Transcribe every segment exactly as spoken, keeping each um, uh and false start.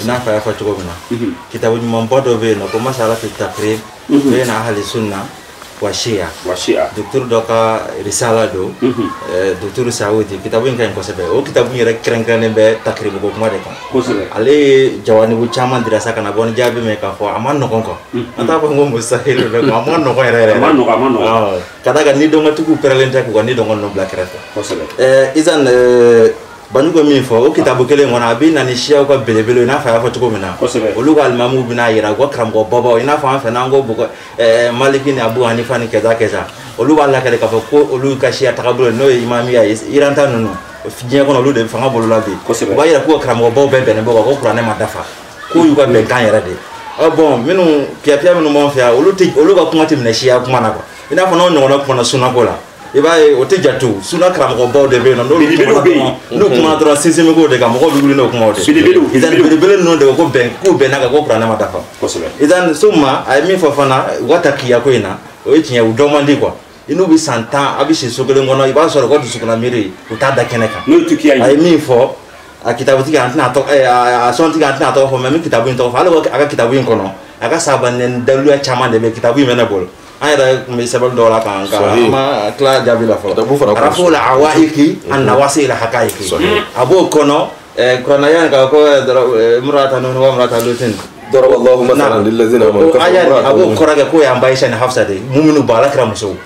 n'a fa fa cogo min na kitabu ɲuman ba dɔ bɛ yen nɔ ko masala fi takrib bɛ na ahli sunna wa shia wa shia docteur dɔ ka risala do docteur Saoudi kitabu in ka ɲi kosɛbɛ o kitabu in yɛrɛ kɛrɛnkɛrɛnnen bɛ takrib ko kuma de kan kosɛbɛ ale ye jawanibu caman dira sa kana bɔ ni jaabi min k'a fɔ a ma nɔgɔn quoi an t'a fɔ n ko mustahil dɛ a ma nɔgɔn yɛrɛ yɛrɛ a ma nɔgɔn a ma nɔgɔn ka da kan ni dɔnkotigiw pɛrɛlen tɛ k'u ka ni dɔnko ninnu bila kɛrɛfɛ kosɛbɛ ɛɛ Izan Banjugu min fɔ o kitabu kelen kɔnɔ a bɛ na ni siyaw ka belebele i n'a fɔ a y'a fɔ cogo min na olu ka alimamu bɛna yira u ka karamɔgɔ babaw i n'a fɔ an fɛ n'an ko Maliki ni Abu Hanifa ni kɛza kɛza olu b'a lakale k'a fɔ ko olu ka siya tagabolo n'o ye imamiya ye Iranta ninnu diɲɛ kɔnɔ olu de fanga bolola bi u b'a yira k'u ka karamɔgɔ baw bɛɛ bɛnnen bɔ ko kuranɛ ma dafa k'u y'u ka bɛnkan yɛrɛ de ɔ bɔn minnu piyapiya minnu b'an fɛ yan olu tɛ olu ka kuma tɛ minɛ siya kuma na quoi i n'a fɔ n'aw ɲɔgɔnna kumana sunako la i b'a ye o tɛ jate suna karamɔgɔ baw de bɛ yen nɔ n'olu kumana dɔrɔn sinsinbɛko de kan mɔgɔw bɛ wuli n'o kumaw de belebele ninnu de ko bɛn k'u bɛnna kan ko kuranɛ ma dafa Izan summa a ye min fɔ fana u ka takiya ko in na o ye tiɲɛ u dɔn man di quoi i n'u bɛ san tan a bɛ si so kelen kɔnɔ i b'a sɔrɔ u ka dusukuna miiri u t'a da kɛnɛ kan a ye min fɔ a kitabutigi an tɛna tɔgɔ a sɔntigi an tɛna tɔgɔ fɔ mɛ min kitabu in tɔgɔ fɔ hali a ka kitabu in kɔnɔ a ka sabanɛ daluya caman de bɛ kitabu in bɛ ne bolo an yɛrɛ tun bɛ sɛbɛn dɔw la kan ka ma tila jaabi la fɔlɔ arafu la awaiki an nawasi la hakaiki a b'o kɔnɔ kuranaya ka ko murata nunu wa murata lutin ضرب الله مثلا للذين آمنوا كفروا abo korage ko ya Aisha ni Hafsa de muminu bala kira muso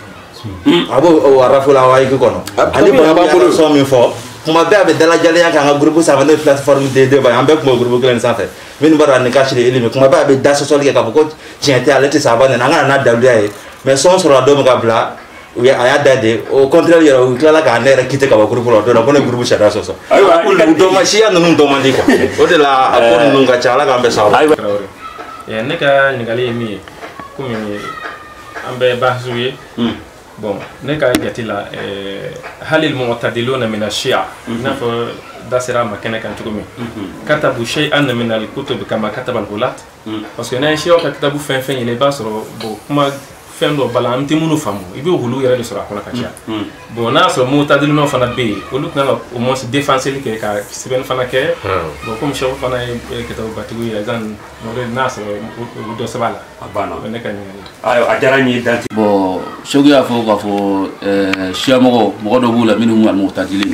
abo arafu la awaiki kono ani ba ba so min fo kuma bɛɛ bɛ dalajalen ya kan ka groupe sanfɛ n'o plateforme de débat an bɛɛ kuma groupe kelen sanfɛ minnu b'a ni kasi de elimi kuma bɛɛ bɛ da sɔsɔli kɛ k'a fɔ ko tiɲɛ tɛ ale tɛ saba nin an kana n'a daluya ye mais sɔn sɔrɔla don min ka bila u a y'a da de au contraire yɛrɛ u tilala k'a ne yɛrɛ kite ka bɔ groupe la o don na ko ne groupe sariya sɔsɔ u dɔn ma siya ninnu dɔn man di quoi o de la a ko ninnu ka ca ala k'an bɛɛ sɔrɔ ne ka ɲininkali ye min ye komi an bɛɛ bahasiw ye bon ne ka jate la halil mu'tadiluna min ash-shi'a n'a fɔ da sera ma kɛnɛ kan cogo min katabu shay'an min al-kutub kama kataba al-ghulat parce que n'a ye shi'a ka kitabu fɛn fɛn ɲini i b'a sɔrɔ bon kuma fɛn dɔ bala an tɛ minnu faamu i bɛ hulu yɛrɛ de sɔrɔ a kɔnɔ ka caya bon n'a sɔrɔ mu'tadiluna fana bɛ yen olu kan ka au moins défenseli kɛ ka sɛbɛnni fana kɛ bon comme cheikh fana ye kitabu batigi ye Izan n'a sɔrɔ olu dɔ sɛbɛn a la a banna ne ka ɲininkali a diyara n ye dante bon cheikh y'a fɔ k'a fɔ siya mɔgɔ mɔgɔ dɔ b'u la minnu ka mu'tadili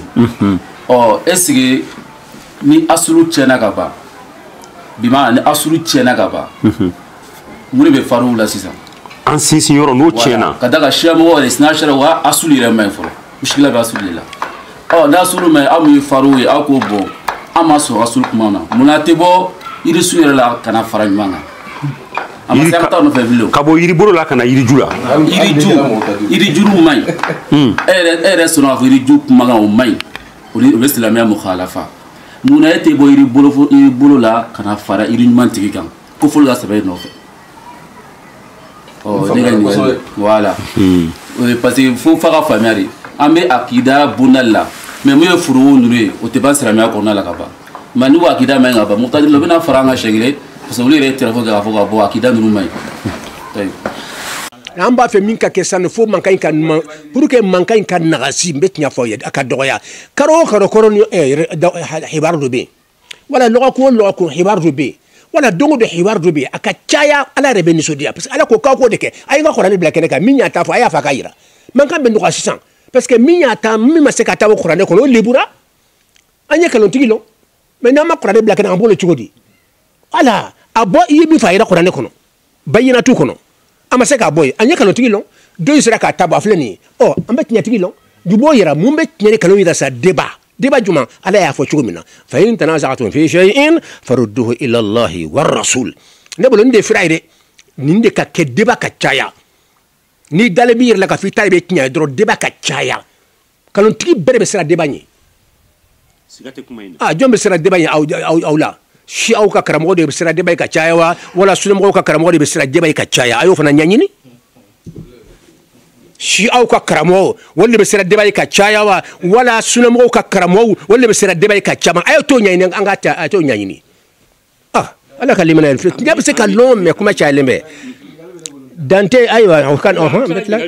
ɔ est-ce que ni asulu tiɲɛna ka ban bi maana ni asulu tiɲɛna ka ban mun de bɛ far'u la sisan an sinsin yɔrɔ n'o tiɲɛna ka da ka siya mɔgɔ yɛrɛ sinna sera wa asulu yɛrɛ man ɲi fɔlɔ muskila bɛ asulu de la ɔ n'a asulu man ɲi aw min ye far'u ye aw k'o bɔ an ma sɔrɔ asulu kuma na munna a tɛ bɔ yirisu yɛrɛ la ka na fara ɲuman kan a ma se an ka taa nɔfɛ bilen ka bɔ yiribolo la ka na yiriju la yiriju yirijuw man ɲi e yɛrɛ e yɛrɛ sɔnna k'a fɔ yiriju kumakan o man ɲi o bɛ silamɛya mukhalafa munna e tɛ bɔ yiribolo la ka na fara yiri ɲuman tigi kan ko fɔlɔ ka sɛbɛn nɔfɛ ɔ ne ka ɲininkali voilà parce que fo f'a ka faamuya de an bɛ akida bondali la mais mun ye furuko ninnu ye o tɛ ban silamɛya kɔnɔna la ka ban mais n'u akida man ɲi ka ban mu'tadila u bɛna fara an kan siɲɛ kelen parce que olu yɛrɛ ye téléphone kɛ k'a fɔ ka bɔ akida ninnu man ɲi an b'a fɛ min ka kɛ sisan fo mankan in ka pour que mankan in ka nagasi n bɛ tiɲɛ fɔ aw ye a ka dɔgɔya kalo o kalo kɔrɔ ni hibaru dɔ bɛ yen wala lɔgɔkun o lɔgɔkun hibaru dɔ bɛ yen wala don o don hibaru dɔ bɛ yen a ka caya ala yɛrɛ bɛ nisɔndiya parce que ala ko k'aw k'o de kɛ a ye n ka kuranɛ bila kɛnɛ kan min y'a ta fɔ a y'a fɔ a ka yira mankan bɛ nɔgɔya sisan parce que min y'a ta min ma se ka taa o kuranɛ kɔnɔ o lebura an ye nkalonitigi lɔ mais n'an ma kuranɛ bila kɛnɛ an b'o le cogo di ala a bɔ i ye min fɔ a yira kuranɛ kɔnɔ bayinatu kɔnɔ a ma se k'a bɔ yen an ye nkalonitigi lɔ dɔ in sera k'a ta bɔ a filɛ nin ye ɔ an bɛ tiɲɛtigi lɔ ju b'o yira mun bɛ tiɲɛ ni nkalon yira sa débat débat jumɛn ala y'a fɔ cogo min na fa in tanaza'tum fi shay'in farudduhu ila Allahi war rasul ne bolo nin de fira ye dɛ nin de ka kɛ débat ka caya ni dalen b'i yɛrɛ la ka fɔ i ta de bɛ tiɲɛ dɔrɔn débat ka caya nkalonitigi bɛɛ de bɛ siran débat ɲɛ ah jɔn bɛ siran débat ɲɛ aw aw la si aw ka karamɔgɔ de bɛ siran débat ka caya wa wala sunamɔgɔw ka karamɔgɔ de bɛ siran débat ka caya a y'o fana ɲɛɲini si aw ka karamɔgɔ wala de bɛ siran débat ka caya wa wala sunamɔgɔw ka karamɔgɔ wala de bɛ siran débat ka caman a y'o t'o ɲɛɲini an ka ta a t'o ɲɛɲini ah ala ka limana yɛrɛ filɛ tiɲɛ bɛ se ka lɔn mɛ kuma cayalen bɛ dante ayiwa o kan ɔhɔn n bɛ tila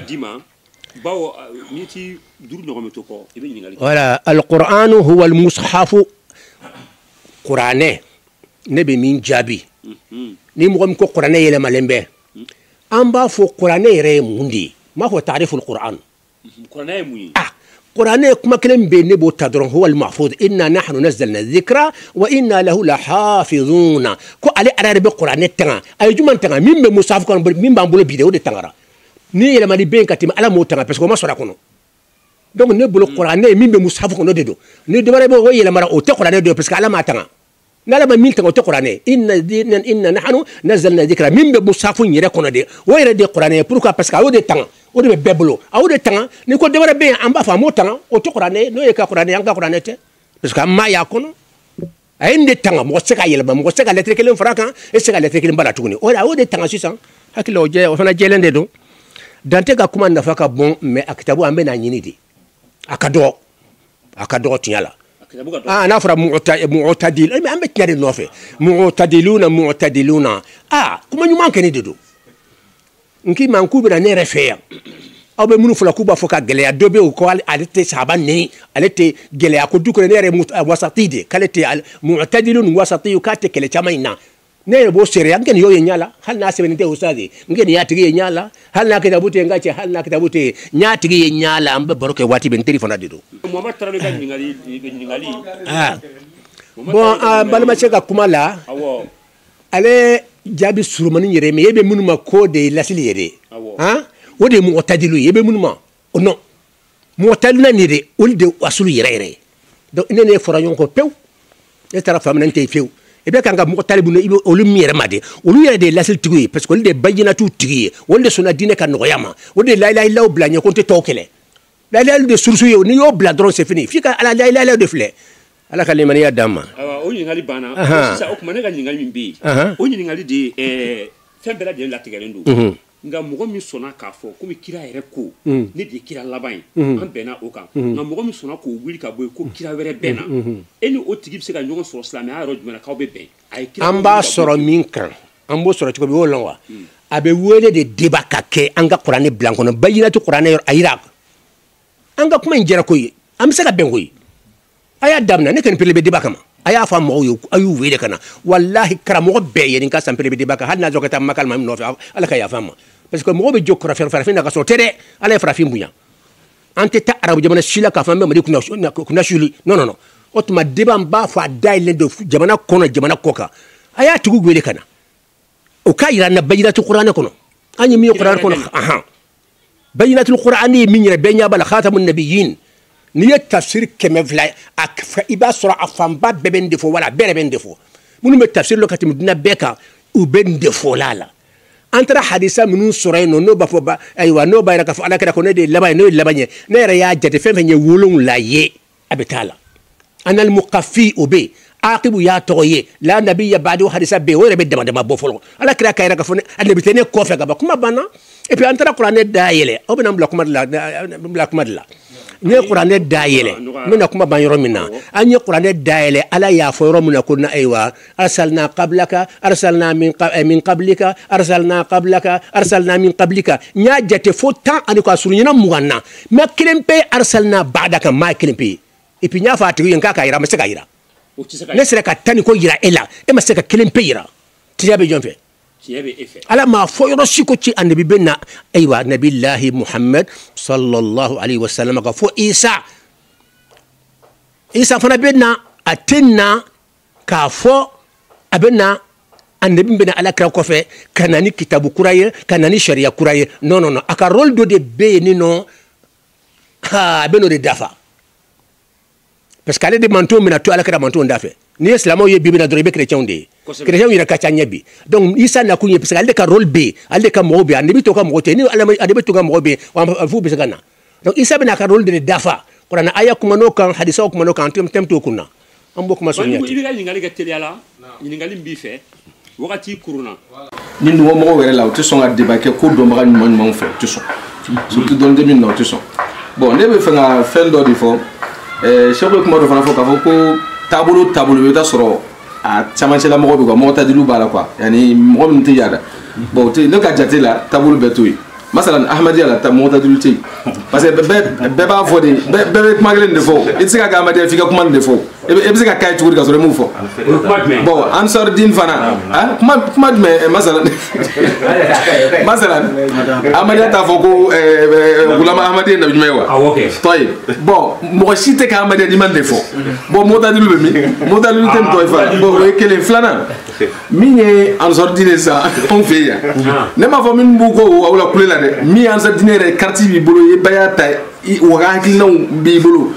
voilà alqur'anu huwa almushafu kuranɛ ne bɛ min jaabi ni mɔgɔ min ko kuranɛ yɛlɛmalen bɛ an b'a fɔ kuranɛ yɛrɛ ye mun de ye n b'a fɔ taariful kuran kuranɛ ye mun ye ah kuranɛ kuma kelen bɛ ne b'o ta dɔrɔn huwal mahfuz inna nahnu nazzalna dhikra wa inna lahu lahafizuna ko ale ara yɛrɛ bɛ kuranɛ tanga a ye jumɛn tanga min bɛ musafu kɔnɔ min b'an bolo bi de o de tangara ni yɛlɛmali bɛ yen ka tɛmɛ ala m'o tanga parce que o ma sɔrɔ a kɔnɔ donc ne bolo kuranɛ min bɛ musafu kɔnɔ de don ni dɔ wɛrɛ bɛ o yɛlɛmara o tɛ kuranɛ don parce que ala m'a tanga n'ala ma min tanga o tɛ kuranɛ inna inna nahnu nazzalna dhikra min bɛ musafu yɛrɛ kɔnɔ de o yɛrɛ de kuranɛ pourquoi parce que a y'o de tanga o de bɛ bɛɛ bolo a y'o de tanga ni ko dɔ wɛrɛ bɛ yen an b'a fɔ a m'o tanga o tɛ kuranɛ n'o ye ka kuranɛ an ka kuranɛ tɛ parce que an m'a y'a kɔnɔ a ye nin de tanga mɔgɔ tɛ se ka yɛlɛma mɔgɔ tɛ se ka lɛtiri kelen fara a kan e tɛ se ka lɛtiri kelen bala tuguni o de a y'o de tanga sisan hakili la o jɛ o fana jɛlen de don Dante ka kuma nafa ka bon mais a kitabu an bɛ n'a ɲini de a ka dɔgɔ a ka dɔgɔ tiɲɛ la ah n'a fɔra mu'tadil an bɛ tiɲɛ de nɔfɛ mu'tadiluna mu'tadiluna ah kuma ɲuman kɛnɛ de don n k'i ma k'u bɛna ne yɛrɛ fɛ yan aw bɛ minnu fɔla k'u b'a fɔ ka gɛlɛya dɔ bɛ yen o ko ale tɛ sahaba nɛni ale tɛ gɛlɛya ko du kɔnɔ ne yɛrɛ ye wasati de k'ale tɛ mu'tadilun wasati k'a tɛ kɛlɛ caman in na ne yɛrɛ b'o seere an kɛ nin y'o ye ɲa la hali n'a sɛbɛnnen tɛ ustazi n kɛ nin y'a tigi ye ɲa la hali n'a kitabu tɛ n ka cɛ hali n'a kitabu tɛ n y'a tigi ye ɲa la an bɛ baro kɛ waati bɛɛ n teri fana de don. Muhamadu Tarawele ka ɲininkali ɲininkali. ah bon an balimakɛ ka kuma la ale jaabi surumani yɛrɛ mais e bɛ minnu ma ko de ye lasili yɛrɛ han o de ye mu'tadilu ye e bɛ minnu ma o non mu'tadiluna nin de olu de asulu yɛrɛ yɛrɛ donc ne ne fɔra ɲɔgɔn kɔ pewu ne taara faamuya n tɛ fewu. i bɛ kan ka mɔgɔ talibu i bɛ olu min yɛrɛ ma de olu yɛrɛ de ye lasilitigiw ye parce que olu de ye bayinatiw tigi ye olu de sɔnna diinɛ ka nɔgɔya ma o de ye la ilaha illallah bila ɲɛ ko n tɛ tɔw kɛlɛ la ilaha illallah de surusu ye n'i y'o bila dɔrɔn c'est fini f'i ka ala la ilaha illallah de filɛ ala ka limaniya d'an ma. o ɲininkali banna sisan o tuma ne ka ɲininkali min bɛ yen o ɲininkali de ye fɛn bɛɛ lajɛlen latigɛlen don nka mɔgɔ min sɔnna k'a fɔ komi kira yɛrɛ ko ne de ye kira laban ye an bɛnna o kan nka mɔgɔ min sɔnna k'o wuli ka bɔ yen ko kira wɛrɛ bɛnna e ni o tigi bɛ se ka ɲɔgɔn sɔrɔ silamɛya yɔrɔ jumɛn na k'aw bɛ bɛn a ye kira an b'a sɔrɔ min kan an b'o sɔrɔ cogo min o y'o lɔn wa a bɛ wele de débat ka kɛ an ka kuranɛ bila kɔnɔ bayinatu kuranɛ yɔrɔ a yira an ka kuma in jɛra ko ye an bɛ se ka bɛn ko ye a y'a daminɛ ne kɔni pere bɛ débat kama a y'a fɔ mɔgɔw ye a y'u wele ka na walahi karamɔgɔ bɛɛ ye nin ka san pere bɛ débat kan hali n'a sɔrɔ ka taa makali ma min nɔfɛ ala ka yafa ma parce que mɔgɔw bɛ jɔ kɔrɔfɛ farafin na ka sɔrɔ tɛ dɛ ala ye farafin bonya an tɛ taa arabu jamana si la k'a fɔ an bɛ mali kunna suli non non non o tuma débat n b'a fɔ a dayɛlɛlen don jamana kɔnɔ jamana kɔ kan a y'a tigiw wele ka na o k'a yira an na bayinatu kuranɛ kɔnɔ an ye min ye kuranɛ kɔnɔ ahan bayinatu kuranɛ ye min yɛrɛ bɛɛ ɲɛ b'a la khatamun nabiyyin n'i ye tafsir kɛmɛ fila a i b'a sɔrɔ a fanba bɛɛ bɛ nin de fɔ wala a bɛɛ yɛrɛ bɛ nin de fɔ minnu bɛ tafsir la ka tɛmɛ dunan bɛɛ kan u bɛ nin de fɔ la la an taara hadisa minnu sɔrɔ yen nɔ n'o b'a fɔ ba ayiwa n'o b'a yira k'a fɔ ala kɛra ko ne de ye laban ye n'o ye laban ye ne yɛrɛ y'a jate fɛn fɛn ye wolonwula ye a bɛ taa la anal muqaffi o bɛ yen akibu y'a tɔgɔ ye la nabiya ba'di o hadisa bɛ yen o yɛrɛ bɛ dama dama bɔ fɔlɔ ala kɛra k'a yira k'a fɔ ne anabi tɛ ne kɔfɛ ka ban kuma banna et puis an taara kuranɛ dayɛlɛ aw bɛna n bila kuma de la n bila kuma de la n ye kuranɛ dayɛlɛ n bɛna kuma ban yɔrɔ min na an ye kuranɛ dayɛlɛ ala y'a fɔ yɔrɔ min na ko na ayiwa arsalna qablaka arsalna min min qablika arsalna qablaka arsalna min qablika n y'a jate fo tan ani k'a surunyana mugan na mais kelen pe arsalna ba'daka maa kelen pe et puis n y'a fɔ a tigi ye n k'a ka yira a ma se ka yira ne sera ka tan ni ko yira e la e ma se ka kelen pe yira tiɲɛ bɛ jɔn fɛ ala m'a fɔ yɔrɔ si ko ci annabi bɛ na ayiwa nabilahi muhammad sallallahu alaihi wa sallam ka fɔ isa isa fana bɛ na a tɛ na k'a fɔ a bɛ na annabi bɛ na ala kira kɔfɛ ka na ni kitabu kura ye ka na ni sariya kura ye non non non a ka rôle dɔ de bɛ yen nin nɔ ha a bɛ n'o de dafa parce que ale de mantonw bɛna to ala kira mantonw da fɛ n'i ye silamɛw ye bi bi na dɔrɔn i bɛ chrétienw de ye chrétienw yɛrɛ ka ca ɲɛ bi donc isa nakun ye parce que ale de ka rôle bɛ yen ale de ka mɔgɔw bɛ yen ale bɛ to ka mɔgɔw tɛ ni ale bɛ to ka mɔgɔw bɛ yen wa fu bɛ se ka na donc isa bɛna a ka rôle de dafa kuranɛ aya kuma n'o kan hadisaw kuma n'o kan an tɛmɛ t'o kun na an b'o kuma sɔn ɲɛ ten. i bɛ ka ɲininkali kɛ teliya la ɲininkali min b'i fɛ wagati kurunna. ni numu mɔgɔw yɛrɛ la u tɛ sɔn ka débat kɛ ko dɔnbaga ɲuman ɲumanw fɛ u tɛ sɔn surtout dɔnniden min na u tɛ sɔn bon ne bɛ fɛ ka fɛn dɔ de fɔ ɛɛ sɛko ye kuma dɔ fana fɔ k'a fɔ ko taabolo taabolo i bɛ taa sɔrɔ a camancɛla mɔgɔ bɛ quoi mɔgɔ tadiliw b'a la quoi yanni mɔgɔ min tɛ yaada bon ne ka jate la taabolo bɛɛ to yen masalan ahmadiyya la ta mu'tadil te parce que be ba fo de be be kuma gelen de fo it sika ga ahmadiyya fika kuma de fo e be sika kay tuuri ka so mu fo bon ansar din fana ah kuma kuma me masalan masalan ahmadiyya ta fo ko gulama ahmadiyya na jumewa ah ok toy bon mo cité ka ahmadiyya di man de fo bon mu'tadil be mi mu'tadil te toy fa bon e kele flana minye ansar din sa on fait ya ne ma fo min bu ko wala kule la de mi ansar din re quartier bi bolo e bayata waga hakilnaw bi bolo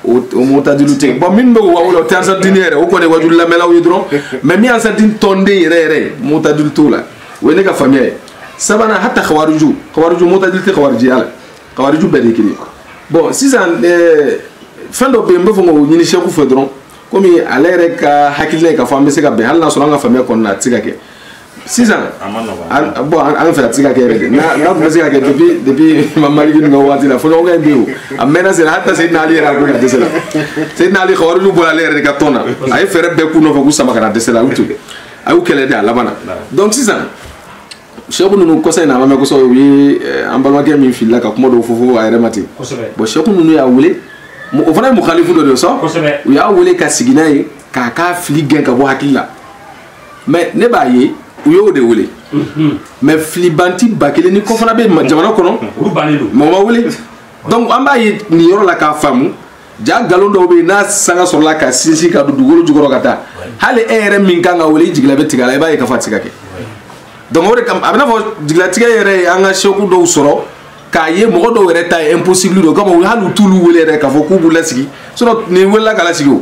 o mu'tadil te bon min bo wala ansar din re o ko ne wajul la melaw yidro mais mi ansar din tonde re re mu'tadil to la we ne ka famille sabana hatta khawariju khawariju mu'tadil te khawariji ala khawariju be de kili bon si ça euh fendo be mbo fo ngo ni cheikh fedron comme alere ka hakilne ka fambe se ka be halna so nga famille kon na tsiga ke sisan bon an fa tsiga ke na na ko tsiga ke depuis depuis mamali ni ngo wati la fo ngo ngiu amena se hatta se na ali ra ko de sela se na ali khawaru bo la lere ka tona ay fere be ku no ko sama kana de sela utu ay u kele da labana donc sisan cheikh nunu ko say na ma ko so wi ambalwa ke min filla ka kuma do fofo ay remati bo cheikh nunu ya wule o fana mu khalifu do so u ya wule ka siginaye ka ka fili gen ka bo hakilla mais ne ba ye u yo de wule mais fili banti bakele ni ko fana be jamana kono u banelu mo ma wule donc amba ye ni yoro la ka famu ja galon do be na sanga so la ka sisi ka du dugoro jugoro kata hale ere min kanga wule jigla be tigala e ba ye ka fatika ke donc ore kam abna fo jigla tiga yere anga shoku do soro ka ye mogo do were ta impossible do comme halu tulu wele re ka fo ku bula sigi so ni wela kala sigi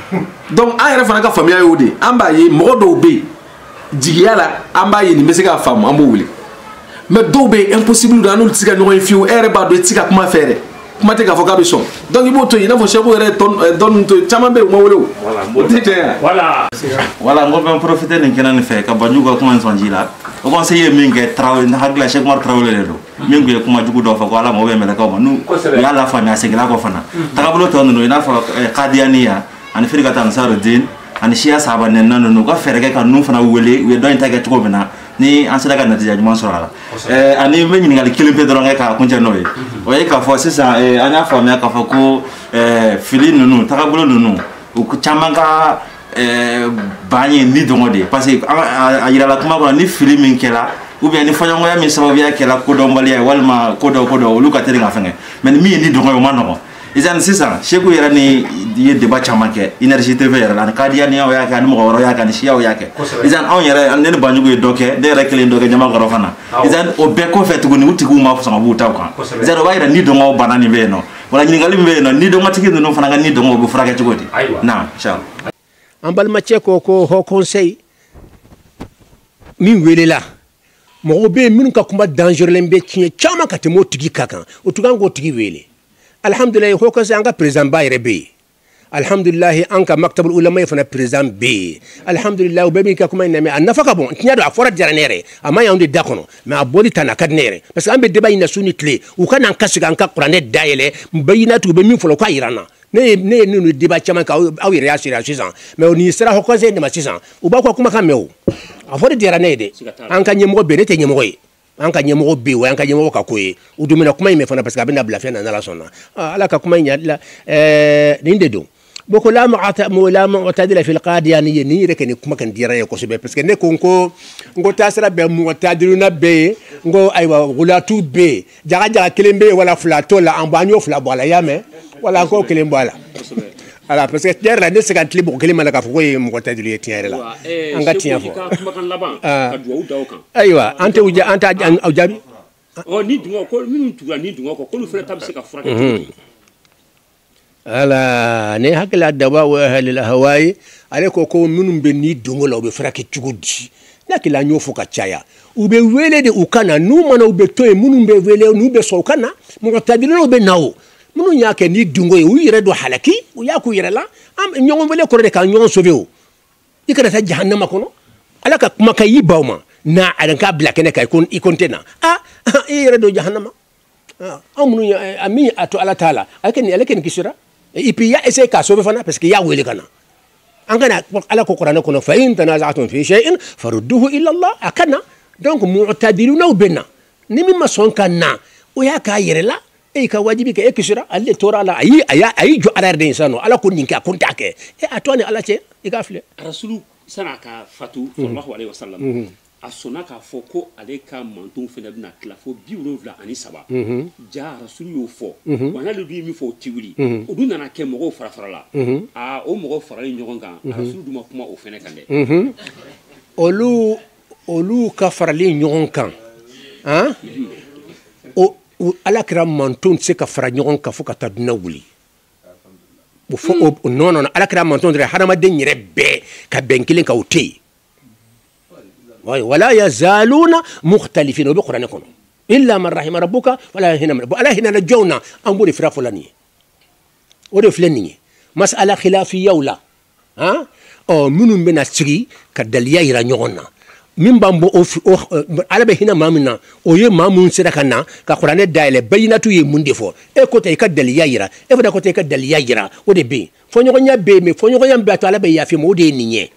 donc a yere fana ka famille yo de amba ye mogo do be jigiyala amba ye ni mesika fam ambo wuli mais do be impossible do anu tika no fiu ere ba do tika kuma fere kuma te ka fo ka be so donc ibo to ina fo cheko ere ton don to chama be mo wolo voilà voilà voilà ngo ben profiter ni kenan fe ka banyu ko kuma sonjila o conseiller minge trawo na hagla chek mar trawo le do minge kuma jugu do fa ko ala mo be mele ka ma nu ya la fa na segla ko fana takablo to no ina fa qadianiya an firga tan saruddin an shia saba nen nan no ko fere ka nu fana wele we do intage ko bena ni an sala ka natija juma sura eh ani me ni ngal kilimpe do ka kunje no e o e ka fo sisa eh anya fa me ka fa ko eh fili nunu takablo nunu o chamanga eh banye ni dongo de parce que a ira la kuma ko ni fili min kela ou bien ni fonyo ya mi sababu ya kela ko do mbali ya walma ko do ko do lu ka tere nga fenge mais mi ni dongo ma no izan sisa sheku yera ni ye débat chamake énergie tv yera la kadiya ni ya ka ni mo woro ya ka ni shiya ya ke izan on yera ne banyu go doke de rekle ndoke nyama garo fana izan o be ko fetu ni uti ku ma fo sama buta ko izan o bayira ni dongo banani be no wala ni ngali be no ni dongo tiki no fana ni dongo bu frage tugoti na inshallah ambal mache ko ko ho conseil min wele la mo be min ka kuma danger lembe tiye chama ka te mo tigi kakan o tugan go tigi wele alhamdulillah ho conseil anga president ba rebe alhamdulillah anka maktabul ulama fana president be alhamdulillah be min ka kuma iname anafaka bon tinya do afora jaranere ama ya onde dakono mais aboli tana kadnere parce que ambe deba ina suni clé ou kana nkasiga anka qur'ane dayele mbayina tu be min folo ko irana ne ne ne débat chama ka aw yere asira six ans mais on y sera ho conseil de ma six ans ou ba ko kuma ka mew afori dira ne de an ka nyemo be ne te nyemo yi an ka nyemo be wa an ka nyemo ka koyi u dumina kuma ime fana parce que abena blafia na la sonna ala ka kuma nya la euh ninde do boko la ma'ata la mu'tadila fil qadiyaniyya ni reke ni kuma kan dira ko sebe parce que ne ko ko ngo tasra be mu'tadiluna be ngo aywa gulatu be jaga jaga kelembe wala flato la ambanyo fla bola yame wala ko kelembo ala ala parce que der la ne se kan tlibo kelema la ka fo ko mu'tadilu yetiere la anga tiya fo kuma kan laban ka duwa dawo kan aywa ante uja anta ajabi o ni dungo ko min tuga ni dungo ko ko lu fere tabse ka fura ala ne hakla dawa wa ahli alhawai ale ko ko minum be ni dungo la be fraki tugudi nakila nyofu ka chaya ube wele de ukana nu mana ube toy minum be wele nu be so kana mu'tadilu be nawo munu nyake ni dungo u yire do halaki u yaku yire la am nyongo wele ko de ka nyongo soveo ikara ta jahannama kono ala ka kuma kayi bawma na adan ka blakene kay kon ikontena ah yire do jahannama ah amunu ami ato ala taala alken alken kisira et puis ya essayer ka sauver fana parce que ya wele kana angana ala ko qur'ana kono fa in tanaza'tum fi shay'in farudduhu ila Allah akana donc mu'tadiluna bina ni min ma sɔn ka na o y'a k'a yɛrɛ la e ka wajibi kɛ e kisira ale tora la ayi aya ayi jɔ ala yɛrɛ de insano ala ko nin kɛ a ko t'a kɛ e a tɔ ni ala cɛ i ka filɛ rasulu sana ka fatu sallallahu alaihi wasallam a sɔnna k'a fɔ ko ale ka mantonw fɛnɛ bɛna tila fo bi wolonwula ani saba ja rasulu y'o fɔ wa n'ale dun ye min fɔ o ti wuli o dun nana kɛ mɔgɔw fara fara la a o mɔgɔw faralen ɲɔgɔn kan rasulu dun ma kuma o fɛnɛ kan dɛ olu olu ka faralen ɲɔgɔn kan han o ala kɛra mantonw tɛ se ka fara ɲɔgɔn kan fo ka taa dunan wuli o fɔ o non non ala kɛra mantonw dɔrɔn hadamaden yɛrɛ bɛɛ ka bɛn kelen kan o tɛ yen wala yazaluna mukhtalifin o bɛ kuranɛ kɔnɔ illa man rahima rabbuka wala hinana bon ala hinana jɔnw na an b'o de fira fɔla nin ye o de filɛ nin ye masala khilafiyaw la han ɔ minnu bɛna sigi ka daliya yira ɲɔgɔn na min b'an bɔ ala bɛ hinɛ maa min na o ye maa minnu sera ka na ka kuranɛ dayɛlɛ bayinatu ye mun de fɔ e ko ta i ka daliya yira e fana ko ta i ka daliya yira o de bɛ yen fɔɲɔgɔnya bɛ yen mɛ fɔɲɔgɔnya bɛ a to ala bɛ yafa ma o de ye nin ye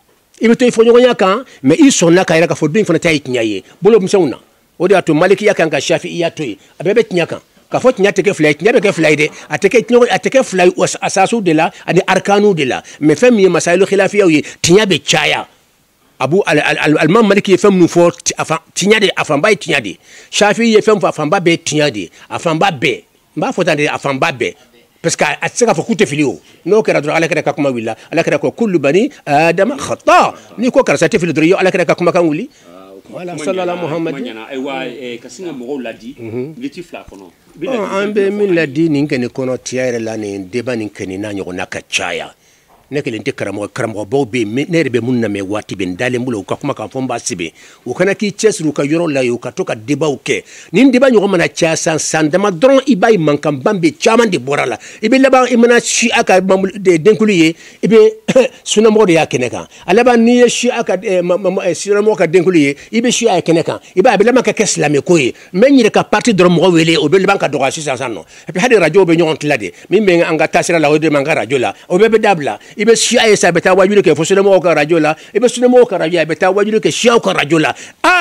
i bɛ to i fɔɲɔgɔnya kan mɛ i sɔnna ka yɛrɛ k'a fɔ don in fana ta ye tiɲɛ ye bolo misɛnw na o de y'a to malikiya kan ka shafi'iya to yen a bɛɛ bɛ tiɲɛ kan k'a fɔ tiɲɛ tɛ kɛ fila ye tiɲɛ bɛ kɛ fila ye dɛ a tɛ kɛ a tɛ kɛ fila ye asasiw de la ani arkanu de la mɛ fɛn min ye masayilu khilafiyaw ye tiɲɛ bɛ caya abu alimam maliki ye fɛn minnu fɔ tiɲɛ de a fanba ye tiɲɛ de shafi'i ye fɛn fɔ a fanba bɛɛ ye tiɲɛ de a fanba bɛɛ n b'a fɔ tan de a fanba bɛɛ parce que a tɛ se k'a fɔ k'u tɛ fili o n'o kɛra dɔrɔn ala kɛra ka kuma wulila ala kɛra ko kullu bani adama khata n'i ko karisa tɛ fili dɔrɔn iyo ala kɛra ka kumakan wuli voilà sallallahu muhammad ayiwa ka sin ka mɔgɔw ladi miniti fila kɔnɔ an bɛ min ladi nin kɛ nin kɔnɔ tiɲɛ yɛrɛ la nin débat nin kɛ nin n'a ɲɔgɔnna ka caya ne kelen tɛ karamɔgɔ karamɔgɔbaw bɛ yen ne yɛrɛ bɛ mun lamɛn waati bɛ n dalen bolo u ka kuma kan fɔ n b'a sɛbɛn u kana k'i cɛsiri u ka yɔrɔ la yen u ka to ka débatw kɛ nin débat ɲɔgɔn mana caya san san dama dɔrɔn i b'a ye mankanban bɛ caman de bɔra la i bɛ laban i mana siya ka denkuli ye i bɛ sunamɔgɔ de y'a kɛnɛ kan a laban n'i ye siya ka sunamɔgɔ ka denkuli ye i bɛ siya ye kɛnɛ kan i b'a ye a bɛ laban ka kɛ silamɛko ye n bɛ n yɛrɛ ka parti dɔrɔn mɔgɔ wele o bɛ laban ka dɔgɔya sisan san nɔ et puis hali radio bɛ ɲɔgɔn tila de min bɛ an ka taasira la o de man ka radio la o bɛɛ bɛ dabila i bɛ siya ye sa a bɛ taa wajuli kɛ fo sunamɔgɔw ka radio la i bɛ sunamɔgɔw ka radio a bɛ taa wajuli kɛ siyaw ka radio la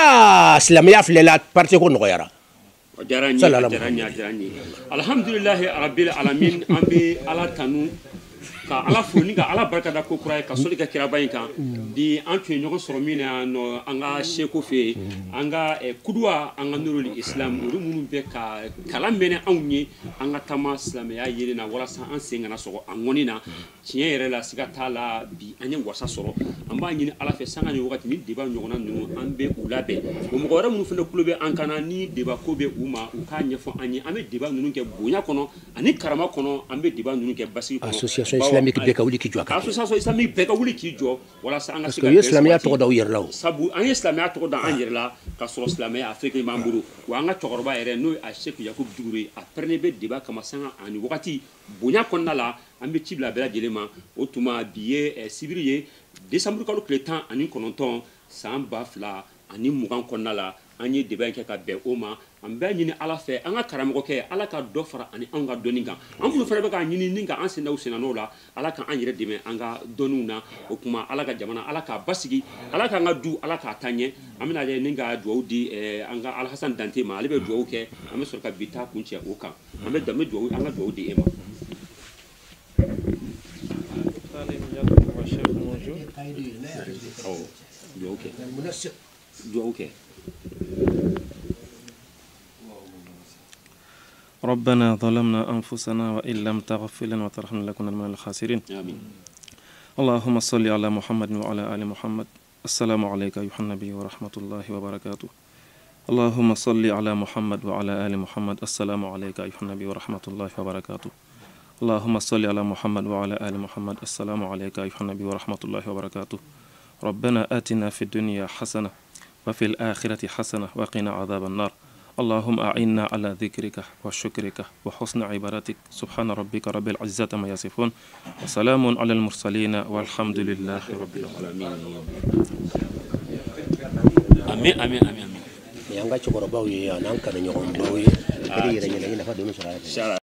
aa silamɛya filɛ la parti ko nɔgɔyara diyara n ye a diyara n ye a diyara n ye alhamdulilahi arabil alamin an bɛ ala tanu ka ala fo ni ka ala barika da ko kura ye ka soli ka kiraba in kan bi an tun ye ɲɔgɔn sɔrɔ min na nɔ an ka seko fɛ yen an ka kuduwa an ka nurul islam olu minnu bɛ ka kalan mɛnɛ anw ye an ka taama silamɛya yelen na walasa an sen kana sɔgɔ a ŋɔni na tiɲɛ yɛrɛ la siga t'a la bi an ye wasa sɔrɔ an b'a ɲini ala fɛ sanga ni wagati ni deba ɲɔgɔnna ninnu an bɛ u labɛn o mɔgɔ wɛrɛ minnu fana tulo bɛ an kana ni deba ko bɛ u ma u k'a ɲɛfɔ an ye an bɛ deba ninnu kɛ bonya kɔnɔ ani karama kɔnɔ an bɛ deba ninnu kɛ basigi kɔnɔ association islamique bɛɛ ka wuli k'i jɔ a kan association islamique bɛɛ ka wuli k'i jɔ walasa an ka se ka parce que u ye silamɛya tɔgɔ da u yɛrɛ la o sabu an ye silamɛya tɔgɔ da an yɛrɛ la ka sɔrɔ silamɛya a fɛn b'an bolo wa an ka cɛkɔrɔba yɛrɛ n'o ye a Seku Yakubu Dugure ye a pɛrɛnnen bɛ deba kama sanga ani wagati bonya kɔnɔna la an bɛ ci bila bɛɛ lajɛlen ma o tuma bi ye sibiri ye décembre kalo tile tan ani kɔnɔntɔn san ba fila ani mugan kɔnɔna la an ye deba in kɛ ka bɛn o ma an bɛ ɲini ala fɛ an ka karamɔgɔkɛ ala ka dɔ fara ani an ka dɔnni kan an minnu fana bɛ k'a ɲini ni ka an sendaw sennan'o la ala ka an yɛrɛ dɛmɛ an ka dɔnniw na o tuma ala ka jamana ala k'a basigi ala k'an ka du ala k'a taa ɲɛ an bɛna lajɛ ni ka dugawu di an ka Alahasan Dante ma ale bɛ dugawu kɛ an bɛ sɔrɔ ka bi taa kun cɛ o kan an bɛ danbe dugawu an ka dugawu di e ma dugawu kɛ dugawu kɛ ربنا ظلمنا أنفسنا وإن لم تغفر لنا وترحمنا لنكونن من الخاسرين آمين اللهم صل على محمد وعلى آل محمد السلام عليك أيها النبي ورحمة الله وبركاته اللهم صل على محمد وعلى آل محمد السلام عليك أيها النبي ورحمة الله وبركاته اللهم صل على محمد وعلى آل محمد السلام عليك أيها النبي ورحمة الله وبركاته ربنا آتنا في الدنيا حسنة وفي الآخرة حسنة وقنا عذاب النار اللهم أعنا على ذكرك وشكرك وحسن عبادتك سبحان ربك رب العزة ما يصفون وسلام على المرسلين والحمد لله رب العالمين آمين آمين آمين yang ga cokoro bawo ye nan kan nyogon bawo ye kadi yere nyela ina fa do mi sura